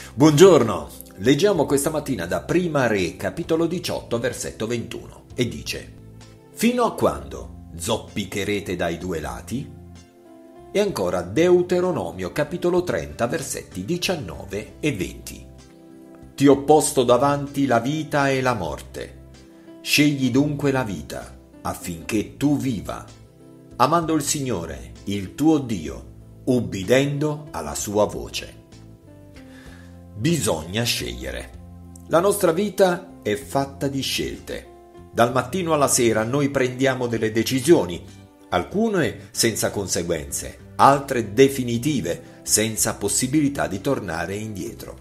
Buongiorno, leggiamo questa mattina da Prima Re, capitolo 18, versetto 21, e dice: «Fino a quando zoppicherete dai due lati?» E ancora Deuteronomio, capitolo 30, versetti 19 e 20. «Ti ho posto davanti la vita e la morte. Scegli dunque la vita, affinché tu viva, amando il Signore, il tuo Dio, ubbidendo alla sua voce». Bisogna scegliere. La nostra vita è fatta di scelte. Dal mattino alla sera noi prendiamo delle decisioni, alcune senza conseguenze, altre definitive, senza possibilità di tornare indietro.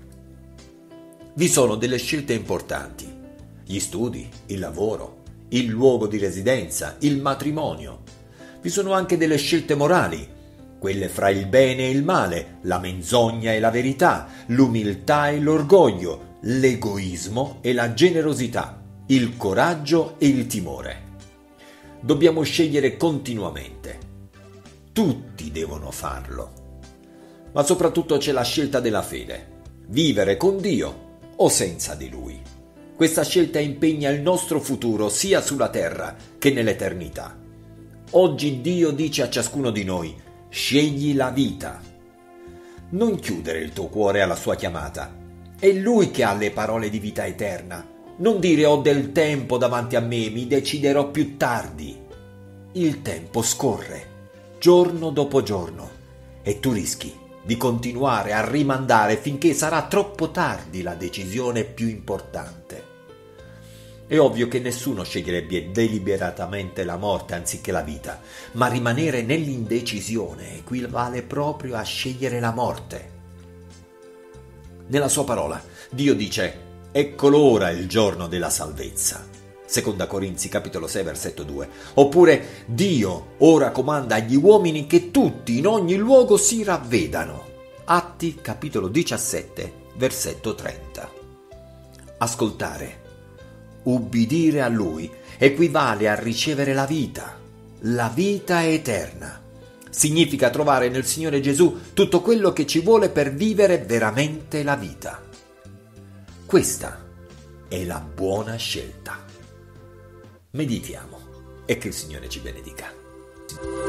Vi sono delle scelte importanti: gli studi, il lavoro, il luogo di residenza, il matrimonio. Vi sono anche delle scelte morali, quelle fra il bene e il male, la menzogna e la verità, l'umiltà e l'orgoglio, l'egoismo e la generosità, il coraggio e il timore. Dobbiamo scegliere continuamente. Tutti devono farlo. Ma soprattutto c'è la scelta della fede: vivere con Dio o senza di Lui. Questa scelta impegna il nostro futuro sia sulla terra che nell'eternità. Oggi Dio dice a ciascuno di noi: scegli la vita. Non chiudere il tuo cuore alla sua chiamata. È Lui che ha le parole di vita eterna. Non dire: ho del tempo davanti a me, mi deciderò più tardi. Il tempo scorre, giorno dopo giorno, e tu rischi di continuare a rimandare finché sarà troppo tardi la decisione più importante. È ovvio che nessuno sceglierebbe deliberatamente la morte anziché la vita, ma rimanere nell'indecisione equivale proprio a scegliere la morte. Nella sua parola, Dio dice: «Eccolo ora il giorno della salvezza». Seconda Corinzi, capitolo 6, versetto 2. Oppure: «Dio ora comanda agli uomini che tutti in ogni luogo si ravvedano». Atti, capitolo 17, versetto 30. Ascoltare, ubbidire a Lui equivale a ricevere la vita eterna. Significa trovare nel Signore Gesù tutto quello che ci vuole per vivere veramente la vita. Questa è la buona scelta. Meditiamo e che il Signore ci benedica.